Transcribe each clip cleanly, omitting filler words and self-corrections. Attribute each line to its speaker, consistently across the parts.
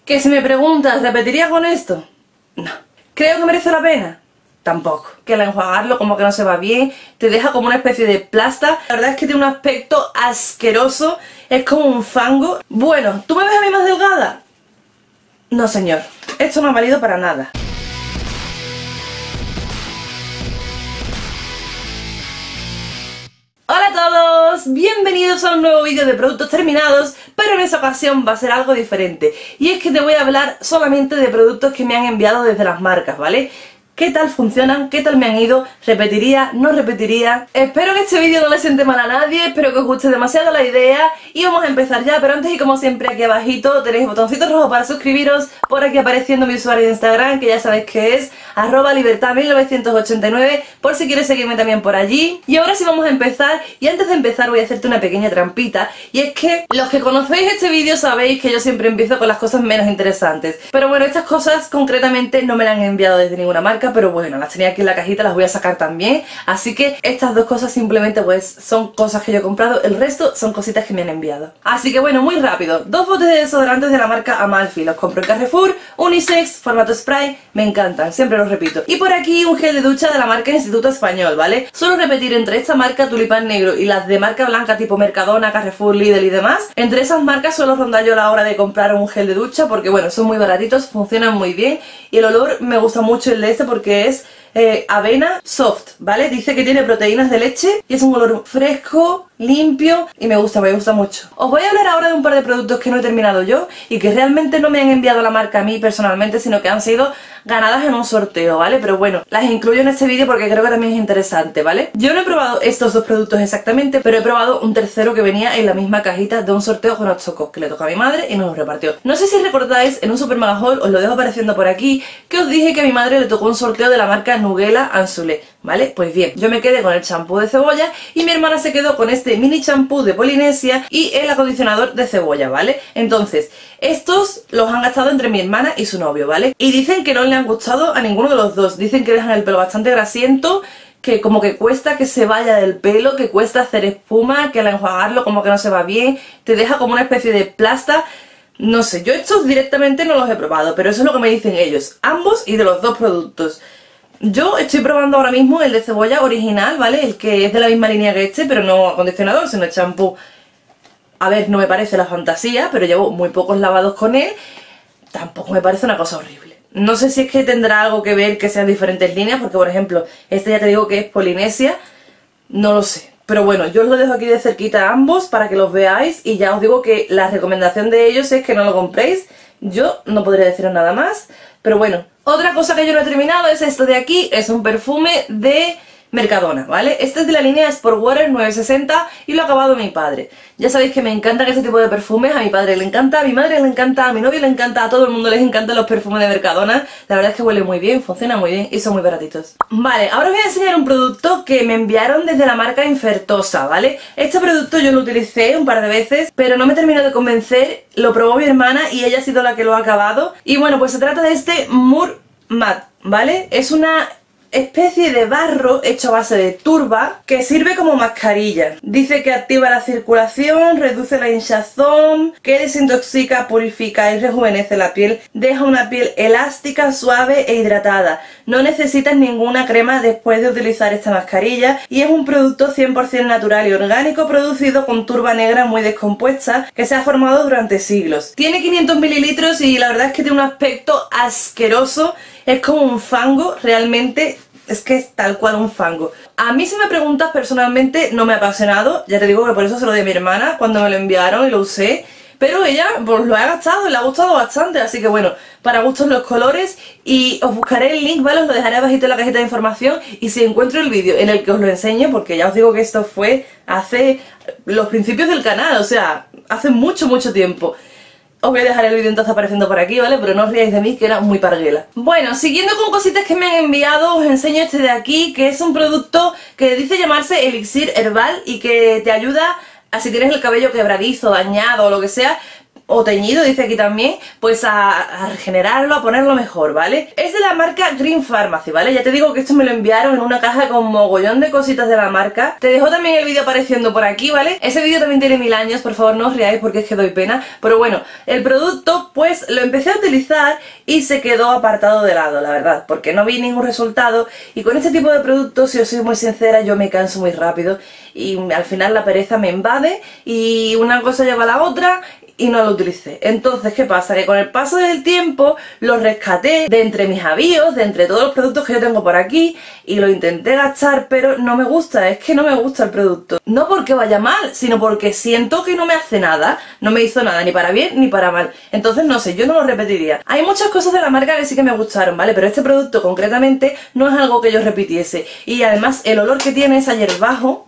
Speaker 1: Que si me preguntas, ¿repetiría con esto? No. ¿Creo que merece la pena? Tampoco. Que al enjuagarlo como que no se va bien, te deja como una especie de plasta. La verdad es que tiene un aspecto asqueroso, es como un fango. Bueno, ¿tú me ves a mí más delgada? No señor, esto no ha valido para nada. Hola a todos, bienvenidos a un nuevo vídeo de productos terminados, pero en esta ocasión va a ser algo diferente. Y es que te voy a hablar solamente de productos que me han enviado desde las marcas, ¿vale? ¿Qué tal funcionan? ¿Qué tal me han ido? ¿Repetiría? ¿No repetiría? Espero que este vídeo no le siente mal a nadie, espero que os guste demasiado la idea y vamos a empezar ya, pero antes y como siempre aquí abajito tenéis botoncito rojo para suscribiros, por aquí apareciendo mi usuario de Instagram, que ya sabéis que es @libertad1989, por si quieres seguirme también por allí. Y ahora sí vamos a empezar, y antes de empezar voy a hacerte una pequeña trampita, y es que los que conocéis este vídeo sabéis que yo siempre empiezo con las cosas menos interesantes, pero bueno, estas cosas concretamente no me las han enviado desde ninguna marca, pero bueno, las tenía aquí en la cajita, las voy a sacar también, así que estas dos cosas simplemente pues son cosas que yo he comprado, el resto son cositas que me han enviado. Así que bueno, muy rápido, 2 botes de desodorantes de la marca Amalfi, los compro en Carrefour, unisex, formato spray, me encantan, siempre los repito. Y por aquí un gel de ducha de la marca Instituto Español, ¿vale? Suelo repetir entre esta marca Tulipán Negro y las de marca blanca tipo Mercadona, Carrefour, Lidl y demás. Entre esas marcas suelo rondar yo la hora de comprar un gel de ducha porque bueno, son muy baratitos, funcionan muy bien y el olor me gusta mucho el de este porque es avena soft, ¿vale? Dice que tiene proteínas de leche y es un olor fresco, limpio y me gusta mucho. Os voy a hablar ahora de un par de productos que no he terminado yo y que realmente no me han enviado la marca a mí personalmente, sino que han sido ganadas en un sorteo, ¿vale? Pero bueno, las incluyo en este vídeo porque creo que también es interesante, ¿vale? Yo no he probado estos dos productos exactamente, pero he probado un tercero que venía en la misma cajita de un sorteo que nos tocó, que le tocó a mi madre y nos lo repartió. No sé si recordáis, en un super mega haul, os lo dejo apareciendo por aquí, que os dije que a mi madre le tocó un sorteo de la marca Nugela Anzulé, ¿vale? Pues bien, yo me quedé con el champú de cebolla y mi hermana se quedó con este mini champú de Polinesia y el acondicionador de cebolla, ¿vale? Entonces, estos los han gastado entre mi hermana y su novio, ¿vale? Y dicen que no le han gustado a ninguno de los dos, dicen que dejan el pelo bastante grasiento, que como que cuesta que se vaya del pelo, que cuesta hacer espuma, que al enjuagarlo como que no se va bien, te deja como una especie de plasta. No sé, yo estos directamente no los he probado, pero eso es lo que me dicen ellos, ambos y de los dos productos. Yo estoy probando ahora mismo el de cebolla original, ¿vale? El que es de la misma línea que este, pero no acondicionador, sino el champú. A ver, no me parece la fantasía, pero llevo muy pocos lavados con él. Tampoco me parece una cosa horrible. No sé si es que tendrá algo que ver que sean diferentes líneas, porque por ejemplo, este ya te digo que es Polinesia, no lo sé. Pero bueno, yo os lo dejo aquí de cerquita a ambos para que los veáis y ya os digo que la recomendación de ellos es que no lo compréis. Yo no podría deciros nada más, pero bueno. Otra cosa que yo no he terminado es esto de aquí, es un perfume de Mercadona, ¿vale? Este es de la línea Sportwater 960 y lo ha acabado mi padre. Ya sabéis que me encantan este tipo de perfumes, a mi padre le encanta, a mi madre le encanta, a mi novio le encanta, a todo el mundo les encantan los perfumes de Mercadona. La verdad es que huele muy bien, funciona muy bien y son muy baratitos. Vale, ahora os voy a enseñar un producto que me enviaron desde la marca Infertosa, ¿vale? Este producto yo lo utilicé un par de veces, pero no me terminó de convencer, lo probó mi hermana y ella ha sido la que lo ha acabado. Y bueno, pues se trata de este Mur Mat, ¿vale? Es una especie de barro hecho a base de turba que sirve como mascarilla. Dice que activa la circulación, reduce la hinchazón, que desintoxica, purifica y rejuvenece la piel, deja una piel elástica, suave e hidratada. No necesitas ninguna crema después de utilizar esta mascarilla y es un producto 100% natural y orgánico producido con turba negra muy descompuesta que se ha formado durante siglos. Tiene 500 mililitros y la verdad es que tiene un aspecto asqueroso. Es como un fango, realmente es que es tal cual un fango. A mí, si me preguntas, personalmente no me ha apasionado, ya te digo que por eso se lo di a mi hermana cuando me lo enviaron y lo usé, pero ella pues lo ha gastado y le ha gustado bastante, así que bueno, para gustos los colores y os buscaré el link, ¿vale? Os lo dejaré abajito en la cajita de información y si encuentro el vídeo en el que os lo enseñe, porque ya os digo que esto fue hace los principios del canal, o sea, hace mucho tiempo. Os voy a dejar el vídeo entonces apareciendo por aquí, ¿vale? Pero no os riáis de mí, que era muy parguela. Bueno, siguiendo con cositas que me han enviado, os enseño este de aquí, que es un producto que dice llamarse Elixir Herbal y que te ayuda a si tienes el cabello quebradizo, dañado o lo que sea. o teñido, dice aquí también, pues a regenerarlo, a ponerlo mejor, ¿vale? Es de la marca Green Pharmacy, ¿vale? Ya te digo que esto me lo enviaron en una caja con mogollón de cositas de la marca. Te dejo también el vídeo apareciendo por aquí, ¿vale? Ese vídeo también tiene 1000 años, por favor no os riáis porque es que doy pena. Pero bueno, el producto pues lo empecé a utilizar y se quedó apartado de lado, la verdad, porque no vi ningún resultado. Y con este tipo de productos, si os soy muy sincera, yo me canso muy rápido y al final la pereza me invade y una cosa lleva a la otra y no lo utilicé. Entonces, ¿qué pasa? Que con el paso del tiempo lo rescaté de entre mis avíos, de entre todos los productos que yo tengo por aquí y lo intenté gastar, pero no me gusta, es que no me gusta el producto. No porque vaya mal, sino porque siento que no me hace nada, no me hizo nada, ni para bien ni para mal. Entonces, no sé, yo no lo repetiría. Hay muchas cosas de la marca que sí que me gustaron, ¿vale? Pero este producto concretamente no es algo que yo repitiese. Y además el olor que tiene es a hierbajo.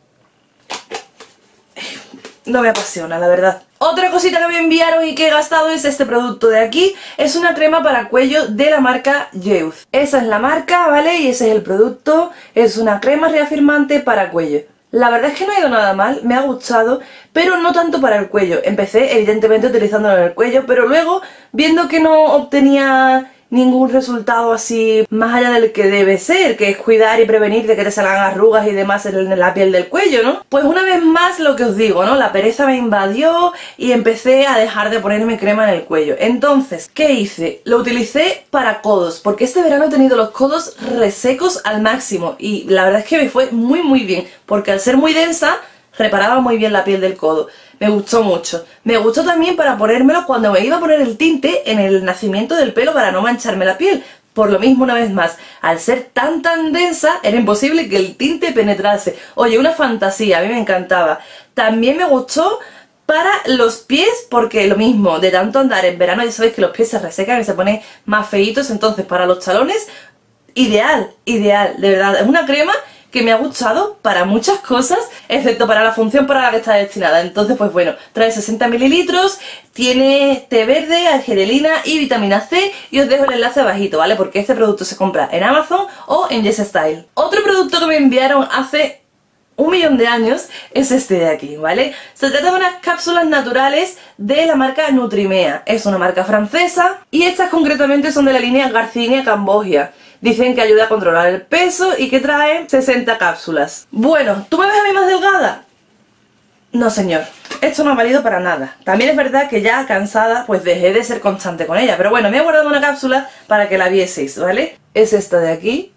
Speaker 1: No me apasiona, la verdad. Otra cosita que me enviaron y que he gastado es este producto de aquí. Es una crema para cuello de la marca Youth. Esa es la marca, ¿vale? Y ese es el producto. Es una crema reafirmante para cuello. La verdad es que no ha ido nada mal, me ha gustado, pero no tanto para el cuello. Empecé evidentemente utilizándolo en el cuello, pero luego, viendo que no obtenía ningún resultado así más allá del que debe ser, que es cuidar y prevenir de que te salgan arrugas y demás en la piel del cuello, ¿no? Pues una vez más lo que os digo, ¿no? La pereza me invadió y empecé a dejar de ponerme crema en el cuello. Entonces, ¿qué hice? Lo utilicé para codos, porque este verano he tenido los codos resecos al máximo y la verdad es que me fue muy bien, porque al ser muy densa reparaba muy bien la piel del codo. Me gustó mucho. Me gustó también para ponérmelo cuando me iba a poner el tinte en el nacimiento del pelo para no mancharme la piel. Por lo mismo, una vez más, al ser tan densa, era imposible que el tinte penetrase. Oye, una fantasía, a mí me encantaba. También me gustó para los pies, porque lo mismo, de tanto andar en verano, ya sabéis que los pies se resecan y se ponen más feitos, entonces para los talones, ideal, de verdad. Es una crema que me ha gustado para muchas cosas, excepto para la función para la que está destinada. Entonces, pues bueno, trae 60 mililitros, tiene té verde, arginina y vitamina C, y os dejo el enlace abajito, ¿vale? Porque este producto se compra en Amazon o en Yes Style. Otro producto que me enviaron hace 1.000.000 de años es este de aquí, ¿vale? Se trata de unas cápsulas naturales de la marca Nutrimea. Es una marca francesa y estas concretamente son de la línea Garcinia Cambogia. Dicen que ayuda a controlar el peso y que trae 60 cápsulas. Bueno, ¿tú me ves a mí más delgada? No, señor. Esto no ha valido para nada. También es verdad que ya cansada, pues dejé de ser constante con ella. Pero bueno, me he guardado una cápsula para que la vieseis, ¿vale? Es esta de aquí.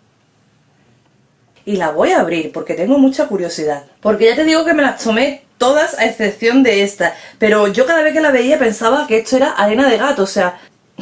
Speaker 1: Y la voy a abrir porque tengo mucha curiosidad. Porque ya te digo que me las tomé todas a excepción de esta. Pero yo cada vez que la veía pensaba que esto era arena de gato, o sea...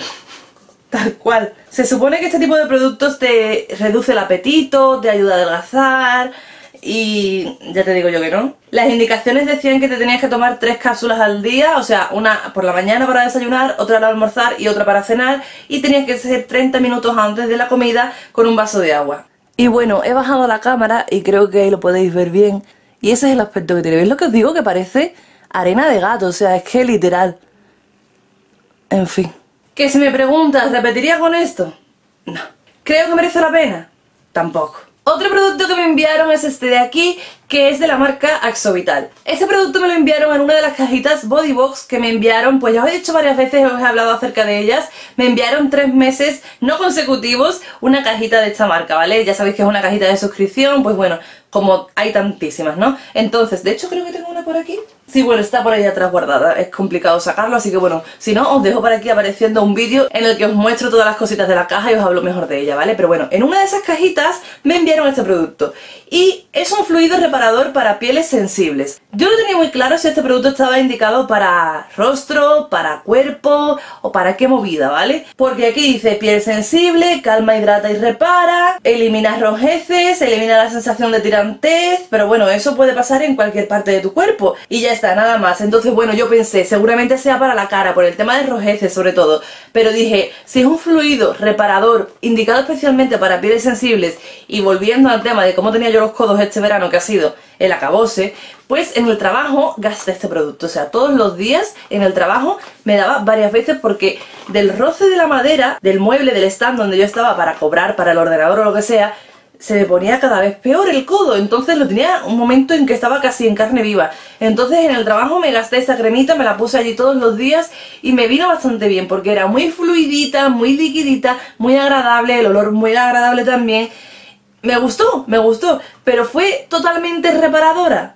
Speaker 1: Tal cual. Se supone que este tipo de productos te reduce el apetito, te ayuda a adelgazar y ya te digo yo que no. Las indicaciones decían que te tenías que tomar 3 cápsulas al día, o sea, una por la mañana para desayunar, otra al almorzar y otra para cenar, y tenías que ser 30 minutos antes de la comida con un vaso de agua. Y bueno, he bajado la cámara y creo que ahí lo podéis ver bien, y ese es el aspecto que tiene. ¿Veis lo que os digo? Que parece arena de gato, o sea, es que literal. En fin. Que si me preguntas, ¿repetiría con esto? No. ¿Creo que merece la pena? Tampoco. Otro producto que me enviaron es este de aquí, que es de la marca Axovital. Este producto me lo enviaron en una de las cajitas Body Box que me enviaron, pues ya os he dicho varias veces, os he hablado acerca de ellas. Me enviaron 3 meses no consecutivos una cajita de esta marca, ¿vale? Ya sabéis que es una cajita de suscripción, pues bueno, como hay tantísimas, ¿no? Entonces, de hecho creo que tengo una por aquí. Sí, bueno, está por ahí atrás guardada, es complicado sacarlo, así que bueno, si no, os dejo por aquí apareciendo un vídeo en el que os muestro todas las cositas de la caja y os hablo mejor de ella, ¿vale? Pero bueno, en una de esas cajitas me enviaron este producto y es un fluido reparador para pieles sensibles. Yo no tenía muy claro si este producto estaba indicado para rostro, para cuerpo o para qué movida, ¿vale? Porque aquí dice piel sensible, calma, hidrata y repara, elimina rojeces, elimina la sensación de tirantez, pero bueno, eso puede pasar en cualquier parte de tu cuerpo y ya está, nada más. Entonces bueno, yo pensé, seguramente sea para la cara, por el tema de rojeces sobre todo, pero dije, si es un fluido reparador indicado especialmente para pieles sensibles, y volviendo al tema de cómo tenía yo los codos este verano, que ha sido el acabose, pues en el trabajo gasté este producto, o sea, todos los días en el trabajo me daba varias veces porque del roce de la madera, del mueble, del stand donde yo estaba para cobrar para el ordenador o lo que sea, se me ponía cada vez peor el codo, entonces lo tenía un momento en que estaba casi en carne viva. Entonces en el trabajo me gasté esta cremita, me la puse allí todos los días y me vino bastante bien porque era muy fluidita, muy liquidita, muy agradable, el olor muy agradable también. Me gustó, pero fue totalmente reparadora.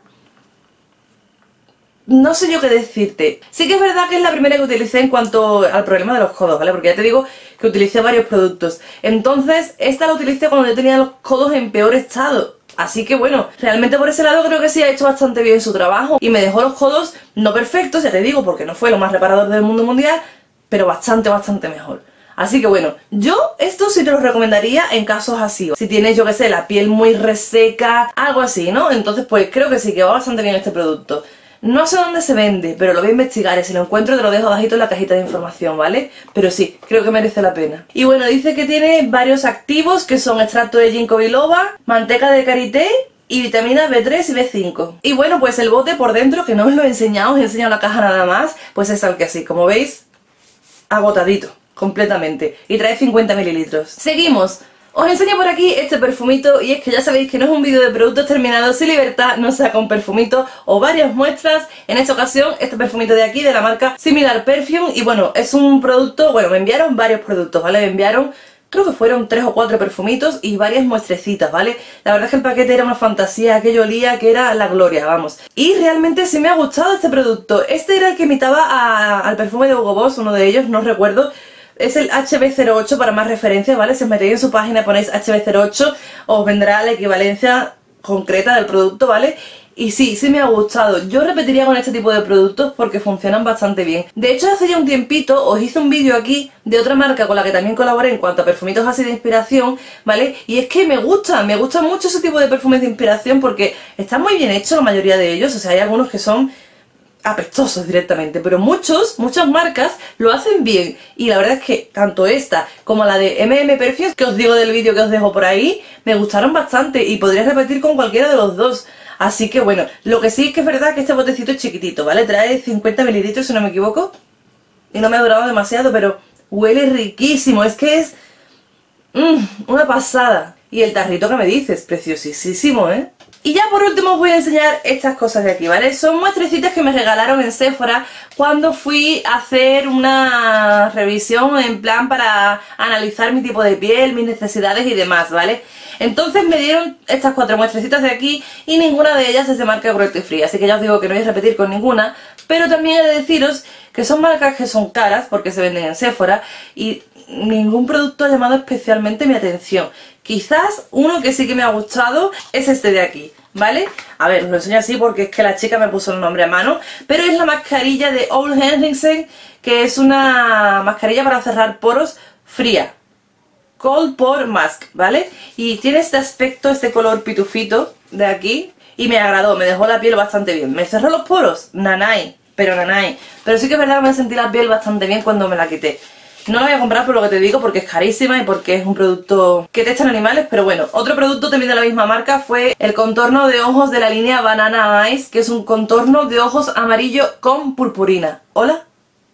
Speaker 1: No sé yo qué decirte. Sí que es verdad que es la primera que utilicé en cuanto al problema de los codos, ¿vale? Porque ya te digo que utilicé varios productos. Entonces, esta la utilicé cuando yo tenía los codos en peor estado. Así que bueno, realmente por ese lado creo que sí ha hecho bastante bien su trabajo. Y me dejó los codos no perfectos, ya te digo, porque no fue lo más reparador del mundo mundial, pero bastante mejor. Así que bueno, yo esto sí te lo recomendaría en casos así. Si tienes, yo qué sé, la piel muy reseca, algo así, ¿no? Entonces pues creo que sí, que va bastante bien este producto. No sé dónde se vende, pero lo voy a investigar y si lo encuentro te lo dejo abajito en la cajita de información, ¿vale? Pero sí, creo que merece la pena. Y bueno, dice que tiene varios activos que son extracto de ginkgo biloba, manteca de karité y vitaminas B3 y B5. Y bueno, pues el bote por dentro, que no os lo he enseñado, os he enseñado la caja nada más, pues es tal que así, como veis, agotadito, completamente. Y trae 50 mililitros. Seguimos. Os enseño por aquí este perfumito y es que ya sabéis que no es un vídeo de productos terminados si Libertad no saca un perfumito o varias muestras. En esta ocasión este perfumito de aquí de la marca Similar Perfume y bueno, es un producto, bueno, me enviaron varios productos, ¿vale? Me enviaron, creo que fueron 3 o 4 perfumitos y varias muestrecitas, ¿vale? La verdad es que el paquete era una fantasía, aquello olía que era la gloria, vamos. Y realmente sí me ha gustado este producto. Este era el que imitaba al perfume de Hugo Boss, uno de ellos, no recuerdo. Es el HB08 para más referencias, ¿vale? Si os metéis en su página ponéis HB08 os vendrá la equivalencia concreta del producto, ¿vale? Y sí, sí me ha gustado. Yo repetiría con este tipo de productos porque funcionan bastante bien. De hecho, hace ya un tiempito os hice un vídeo aquí de otra marca con la que también colaboré en cuanto a perfumitos así de inspiración, ¿vale? Y es que me gusta mucho ese tipo de perfumes de inspiración porque están muy bien hechos la mayoría de ellos. O sea, hay algunos que son apestosos directamente, pero muchas marcas lo hacen bien y la verdad es que tanto esta como la de Perfumes, que os digo del vídeo que os dejo por ahí, me gustaron bastante y podría repetir con cualquiera de los dos. Así que bueno, lo que sí es que es verdad que este botecito es chiquitito, ¿vale? Trae 50 mililitros si no me equivoco y no me ha durado demasiado, pero huele riquísimo, es que es una pasada. Y el tarrito que me dices, preciosísimo, ¿eh? Y ya por último os voy a enseñar estas cosas de aquí, ¿vale? Son muestrecitas que me regalaron en Sephora cuando fui a hacer una revisión en plan para analizar mi tipo de piel, mis necesidades y demás, ¿vale? Entonces me dieron estas 4 muestrecitas de aquí y ninguna de ellas es de marca cruelty free, así que ya os digo que no voy a repetir con ninguna, pero también he de deciros que son marcas que son caras porque se venden en Sephora y ningún producto ha llamado especialmente mi atención. Quizás uno que sí que me ha gustado es este de aquí, ¿vale? A ver, os lo enseño así porque es que la chica me puso el nombre a mano, pero es la mascarilla de Ole Henriksen, que es una mascarilla para cerrar poros fría. Cold Pore Mask, ¿vale? Y tiene este aspecto, este color pitufito de aquí y me agradó, me dejó la piel bastante bien. ¿Me cerró los poros? Nanay, pero nanay. Pero sí que es verdad que me sentí la piel bastante bien cuando me la quité. No la voy a comprar por lo que te digo porque es carísima y porque es un producto que testan animales, pero bueno, otro producto también de la misma marca fue el contorno de ojos de la línea Banana Eyes, que es un contorno de ojos amarillo con purpurina. ¿Hola?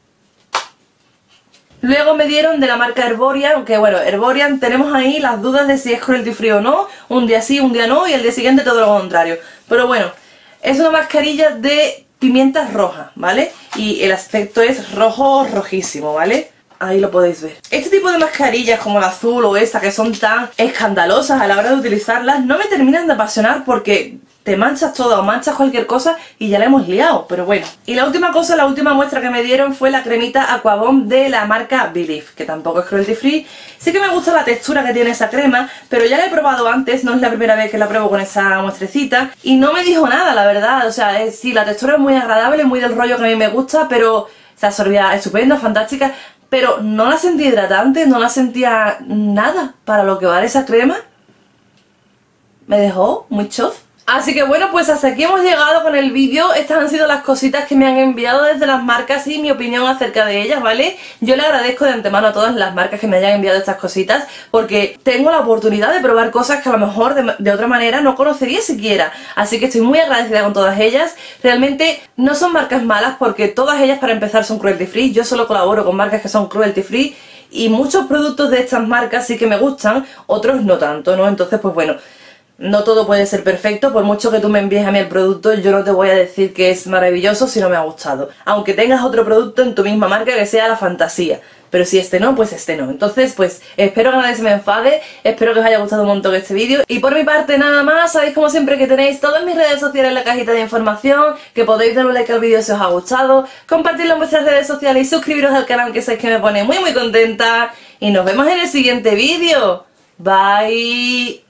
Speaker 1: Luego me dieron de la marca Herborian, que bueno, Herborian tenemos ahí las dudas de si es cruelty free o no, un día sí, un día no y el día siguiente todo lo contrario. Pero bueno, es una mascarilla de pimientas rojas, ¿vale? Y el aspecto es rojo rojísimo, ¿vale? Ahí lo podéis ver. Este tipo de mascarillas como la azul o esta que son tan escandalosas a la hora de utilizarlas no me terminan de apasionar porque te manchas todo o manchas cualquier cosa y ya la hemos liado, pero bueno. Y la última cosa, la última muestra que me dieron fue la cremita Aquabomb de la marca Believe, que tampoco es cruelty free. Sí que me gusta la textura que tiene esa crema, pero ya la he probado antes, no es la primera vez que la pruebo con esa muestrecita y no me dijo nada, la verdad. O sea, sí, la textura es muy agradable, muy del rollo que a mí me gusta, pero se absorbía estupenda, fantástica. Pero no la sentí hidratante, no la sentía nada para lo que vale esa crema. Me dejó muy chof. Así que bueno, pues hasta aquí hemos llegado con el vídeo. Estas han sido las cositas que me han enviado desde las marcas y mi opinión acerca de ellas, ¿vale? Yo le agradezco de antemano a todas las marcas que me hayan enviado estas cositas, porque tengo la oportunidad de probar cosas que a lo mejor de otra manera no conocería siquiera. Así que estoy muy agradecida con todas ellas. Realmente no son marcas malas, porque todas ellas para empezar son cruelty free. Yo solo colaboro con marcas que son cruelty free y muchos productos de estas marcas sí que me gustan, otros no tanto, ¿no? Entonces pues bueno, no todo puede ser perfecto. Por mucho que tú me envíes a mí el producto, yo no te voy a decir que es maravilloso si no me ha gustado, aunque tengas otro producto en tu misma marca que sea la fantasía. Pero si este no, pues este no. Entonces, pues espero que nadie se me enfade, espero que os haya gustado un montón este vídeo. Y por mi parte nada más, sabéis como siempre que tenéis todas mis redes sociales en la cajita de información, que podéis darle un like al vídeo si os ha gustado, compartirlo en vuestras redes sociales y suscribiros al canal, que sabéis que me pone muy contenta. Y nos vemos en el siguiente vídeo. Bye.